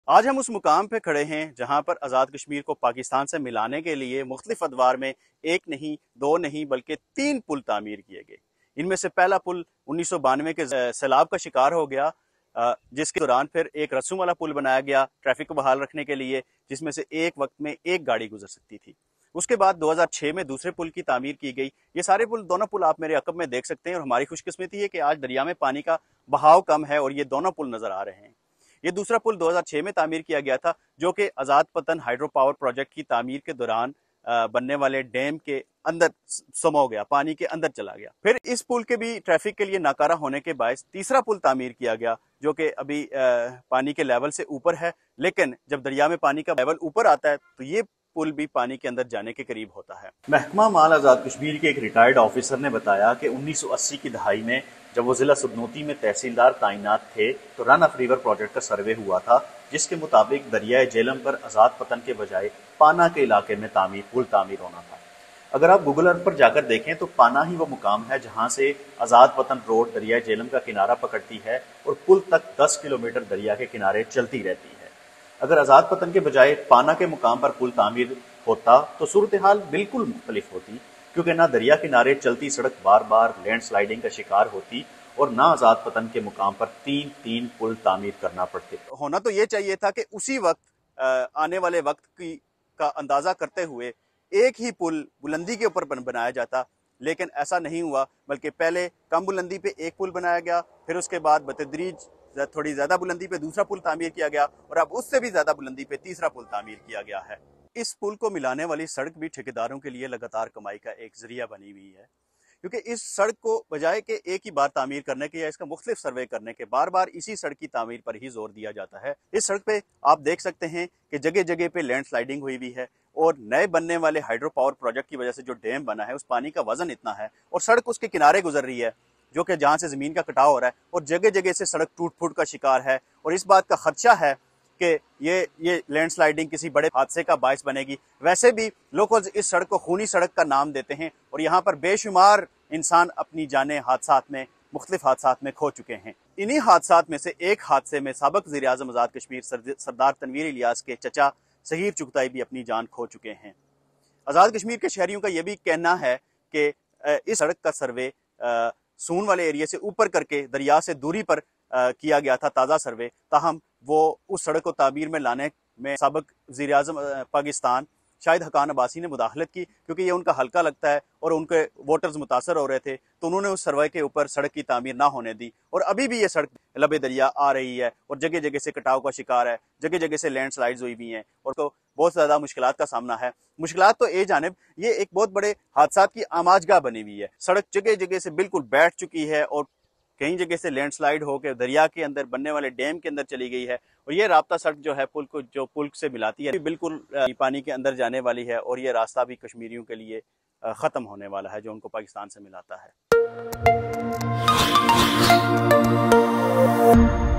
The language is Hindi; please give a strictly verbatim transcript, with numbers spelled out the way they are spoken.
आज हम उस मुकाम पे खड़े हैं जहां पर आज़ाद कश्मीर को पाकिस्तान से मिलाने के लिए मुख्तलिफ अदवार में एक नहीं, दो नहीं बल्कि तीन पुल तामीर किए गए। इनमें से पहला पुल उन्नीस सौ बानवे के सैलाब का शिकार हो गया, जिसके दौरान फिर एक रस्सों वाला पुल बनाया गया ट्रैफिक को बहाल रखने के लिए, जिसमें से एक वक्त में एक गाड़ी गुजर सकती थी। उसके बाद दो हज़ार छह में दूसरे पुल की तामीर की गई। ये सारे पुल, दोनों पुल आप मेरे अकब में देख सकते हैं और हमारी खुशकिस्मती है कि आज दरिया में पानी का बहाव कम है और ये दोनों पुल नजर आ रहे हैं। ये दूसरा पुल दो हज़ार छह में तामीर किया गया था, जो कि आज़ाद पतन हाइड्रो पावर प्रोजेक्ट की तामीर के दौरान बनने वाले डैम के अंदर समो गया, पानी के अंदर चला गया। फिर इस पुल के भी ट्रैफिक के लिए नाकारा होने के बायस तीसरा पुल तामीर किया गया, जो कि अभी पानी के लेवल से ऊपर है, लेकिन जब दरिया में पानी का लेवल ऊपर आता है तो ये पुल भी पानी के अंदर जाने के करीब होता है। महकमा माल आज़ाद कश्मीर के एक रिटायर्ड ऑफिसर ने बताया कि उन्नीस सौ अस्सी की दहाई में जब वो जिला सुदनूती में तहसीलदार तैनात थे तो रन ऑफ रिवर प्रोजेक्ट का सर्वे हुआ था, जिसके मुताबिक दरियाए जेलम पर आज़ाद पतन के बजाय पाना के इलाके में तामीर पुल तामीर होना था। अगर आप गूगल अर्थ पर जाकर देखें तो पाना ही वो मुकाम है जहां से आज़ाद पतन रोड दरियाए जेलम का किनारा पकड़ती है और पुल तक दस किलोमीटर दरिया के किनारे चलती रहती है। अगर आज़ाद पतन के बजाय पाना के मुकाम पर पुल तामीर होता तो सूरत हाल बिल्कुल मुख्तलिफ होती, क्योंकि ना दरिया किनारे चलती सड़क बार बार लैंड स्लाइडिंग का शिकार होती और ना आज़ाद पतन के मुकाम पर तीन तीन पुल तामीर करना पड़ते। होना तो ये चाहिए था कि उसी वक्त आने वाले वक्त की का अंदाजा करते हुए एक ही पुल बुलंदी के ऊपर बनाया जाता, लेकिन ऐसा नहीं हुआ, बल्कि पहले कम बुलंदी पे एक पुल बनाया गया, फिर उसके बाद बतदरीज थोड़ी ज्यादा बुलंदी पे दूसरा पुल तामीर किया गया और अब उससे भी ज्यादा बुलंदी पे तीसरा पुल तामीर किया गया है। इस पुल को मिलाने वाली सड़क भी ठेकेदारों के लिए लगातार कमाई का एक जरिया बनी हुई है, क्योंकि इस सड़क को बजाय के एक ही बार तामीर करने के या इसका मुख्तलिफ सर्वे करने के बार बार इसी सड़क की तामीर पर ही जोर दिया जाता है। इस सड़क पे आप देख सकते हैं कि जगह जगह पे लैंड स्लाइडिंग हुई हुई है और नए बनने वाले हाइड्रो पावर प्रोजेक्ट की वजह से जो डैम बना है उस पानी का वजन इतना है और सड़क उसके किनारे गुजर रही है, जो कि जहां से जमीन का कटाव हो रहा है और जगह जगह से सड़क टूट फूट का शिकार है और इस बात का खदशा है कि ये ये लैंड स्लाइडिंग किसी बड़े हादसे का बायस बनेगी। वैसे भी लोकल्स इस सड़क को खूनी सड़क का नाम देते हैं और यहाँ पर बेशुमार इंसान अपनी जानें हादसात में, मुख्तलिफ हादसात में खो चुके हैं। इन्हीं हादसात में से एक हादसे में साबिक वज़ीर आज़म आज़ाद कश्मीर सरदार तनवीर इलियास के चचा सहीर चुगताई भी अपनी जान खो चुके हैं। आज़ाद कश्मीर के शहरियों का यह भी कहना है कि इस सड़क का सर्वे सून वाले एरिया से ऊपर करके दरिया से दूरी पर आ, किया गया था, ताज़ा सर्वे, ताहम वो उस सड़क को तामीर में लाने में साबिक वज़ीर आज़म पाकिस्तान शाहिद हकान अब्बासी ने मुदाखलत की, क्योंकि ये उनका हल्का लगता है और उनके वोटर्स मुतासर हो रहे थे, तो उन्होंने उस सर्वे के ऊपर सड़क की तामीर ना होने दी और अभी भी ये सड़क लबे दरिया आ रही है और जगह जगह से कटाव का शिकार है, जगह जगह से लैंड स्लाइड्स हुई हुई हैं और तो बहुत ज़्यादा मुश्किलात का सामना है। मुश्किलात तो ए जानिब ये एक बहुत बड़े हादसात की आमाजगाह बनी हुई है। सड़क जगह जगह से बिल्कुल बैठ चुकी है और कई जगह से लैंडस्लाइड होकर दरिया के अंदर बनने वाले डैम के अंदर चली गई है और ये रास्ता सड़क जो है पुल को जो पुल से मिलाती है बिल्कुल पानी के अंदर जाने वाली है और ये रास्ता भी कश्मीरियों के लिए ख़त्म होने वाला है जो उनको पाकिस्तान से मिलाता है।